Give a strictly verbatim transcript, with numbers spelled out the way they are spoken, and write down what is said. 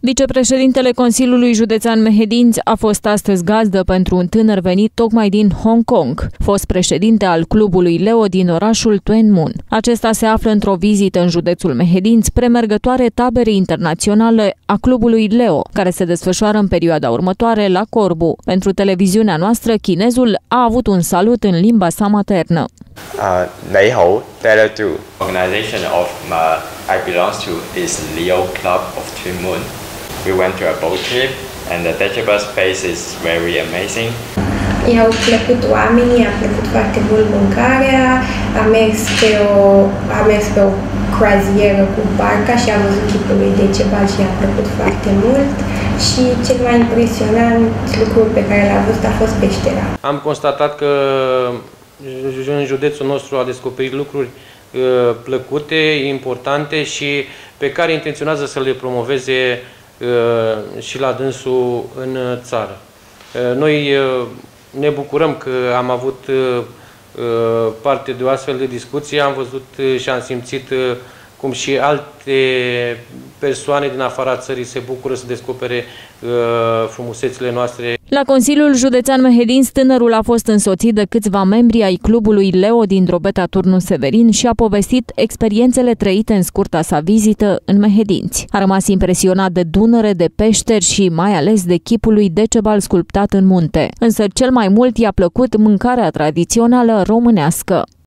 Vicepreședintele Consiliului Județean Mehedinți a fost astăzi gazdă pentru un tânăr venit tocmai din Hong Kong, fost președinte al clubului Leo din orașul Tuen Mun. Acesta se află într-o vizită în județul Mehedinți, premergătoare taberei internaționale a clubului Leo, care se desfășoară în perioada următoare la Corbu. Pentru televiziunea noastră, chinezul a avut un salut în limba sa maternă. Uh, Nei hao, Dela Du. Organization of uh, I belong to is Leo Club of Tuen Mun. We went to a boat trip and the Decibel space is very amazing. I-au plăcut oamenii, a plăcut foarte mult mâncarea, am mers pe o, am mers pe o croazieră cu barca și am văzut chipul lui Decibel și i-a plăcut foarte mult și cel mai impresionant lucru pe care l-a văzut a fost peștera. Am constatat că în județul nostru a descoperit lucruri plăcute, importante și pe care intenționează să le promoveze și la dânsul în țară. Noi ne bucurăm că am avut parte de o astfel de discuție, am văzut și am simțit cum și alte persoane din afara țării se bucură să descopere frumusețile noastre. La Consiliul Județean Mehedinți, tânărul a fost însoțit de câțiva membri ai clubului Leo din Drobeta Turnu Severin și a povestit experiențele trăite în scurta sa vizită în Mehedinți. A rămas impresionat de Dunăre, de peșteri și mai ales de chipul lui Decibel sculptat în munte. Însă cel mai mult i-a plăcut mâncarea tradițională românească.